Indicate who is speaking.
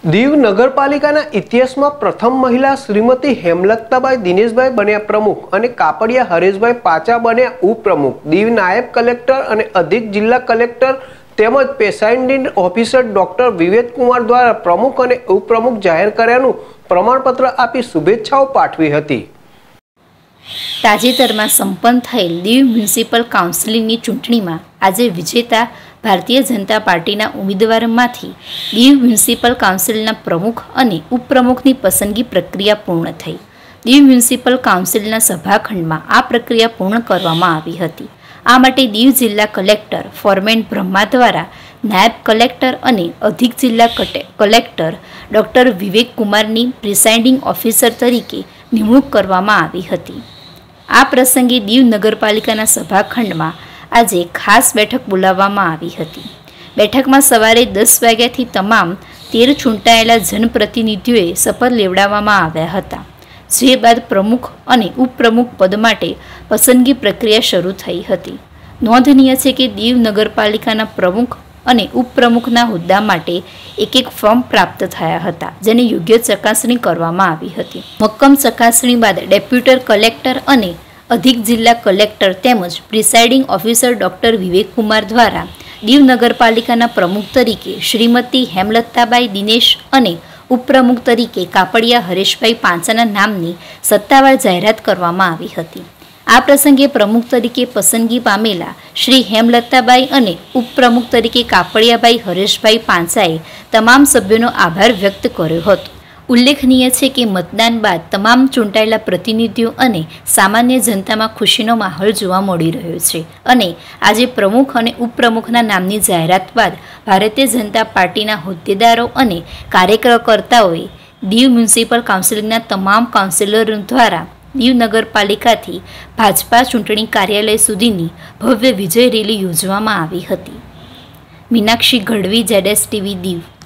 Speaker 1: દીવ નગરપાલિકાના ઇતિહાસમાં પ્રથમ મહિલા શ્રીમતી હેમલતાબાઈ દિનેશભાઈ બન્યા પ્રમુખ અને કાપડિયા હરેશભાઈ પાચા બન્યા ઉપપ્રમુખ। દીવ નાયબ કલેક્ટર અને અધિક જિલ્લા કલેક્ટર તેમજ presiding officer doctor Vivek Kumar દ્વારા પ્રમુખ અને ઉપપ્રમુખ જાહેર કર્યાનું પ્રમાણપત્ર આપી શુભેચ્છાઓ પાઠવી હતી।
Speaker 2: તાજેતરમાં સંપન્ન થયેલ દીવ મ્યુનિસિપલ કાઉન્સિલની ચૂંટણીમાં આજે વિજેતા ભારતીય જનતા પાર્ટીના ઉમેદવારોમાંથી દીવ મ્યુનિસિપલ કાઉન્સિલના પ્રમુખ અને ઉપપ્રમુખની પસંદગી પ્રક્રિયા પૂર્ણ થઈ। દીવ મ્યુનિસિપલ કાઉન્સિલના સભાખંડમાં આ પ્રક્રિયા પૂર્ણ કરવામાં આવી હતી। આ માટે દીવ જિલ્લા કલેક્ટર ફોરમેન બ્રહ્મા દ્વારા નાયબ કલેક્ટર અને અધિક જિલ્લા કલેક્ટર ડોક્ટર વિવેક કુમારની પ્રિસાઇડિંગ ઓફિસર તરીકે નિમણૂક કરવામાં આવી હતી। આ પ્રસંગે દીવ નગરપાલિકાના સભાખંડમાં આજે ખાસ બેઠક બોલાવવામાં આવી હતી। બેઠકમાં સવારે 10 વાગ્યાથી તમામ 13 ચૂંટાયેલા જનપ્રતિનિધિઓએ શપથ લેવડાવવામાં આવ્યા હતા, જે બાદ પ્રમુખ અને ઉપપ્રમુખ પદ માટે પસંદગી પ્રક્રિયા શરૂ થઈ હતી। નોંધનીય છે કે દીવ નગરપાલિકાના પ્રમુખ અને ઉપપ્રમુખના હોદ્દા માટે એક ફોર્મ પ્રાપ્ત થયા હતા, જેની યોગ્ય ચકાસણી કરવામાં આવી હતી। મક્કમ ચકાસણી બાદ ડેપ્યુટી કલેક્ટર અને અધિક જિલ્લા કલેક્ટર તેમજ presiding officer doctor Vivek Kumar દ્વારા દીવ નગરપાલિકાના પ્રમુખ તરીકે શ્રીમતી હેમલતાબાઈ દિનેશ અને ઉપપ્રમુખ તરીકે કાપડિયા હરેશભાઈ પાંચાના નામની સત્તાવાર જાહેરાત કરવામાં આવી હતી। આ પ્રસંગે પ્રમુખ તરીકે પસંદગી પામેલા શ્રી હેમલતાબાઈ અને ઉપપ્રમુખ તરીકે કાપડિયાભાઈ હરેશભાઈ પાંચાએ તમામ સભ્યોનો આભાર વ્યક્ત કર્યો હતો। ઉલ્લેખનીય છે કે મતદાન બાદ તમામ ચૂંટાયેલા પ્રતિનિધિઓ અને સામાન્ય જનતામાં ખુશીનો માહોલ જોવા મળી રહ્યો છે અને આજે પ્રમુખ અને ઉપપ્રમુખના નામની જાહેરાત બાદ ભારતીય જનતા પાર્ટીના હોદ્દેદારો અને કાર્યકર્તાઓએ દીવ મ્યુનિસિપલ કાઉન્સિલના તમામ કાઉન્સિલરો દ્વારા દીવ નગરપાલિકાથી ભાજપા ચૂંટણી કાર્યાલય સુધીની ભવ્ય વિજય રેલી યોજવામાં આવી હતી। મીનાક્ષી ગઢવી, ZSTV દીવ।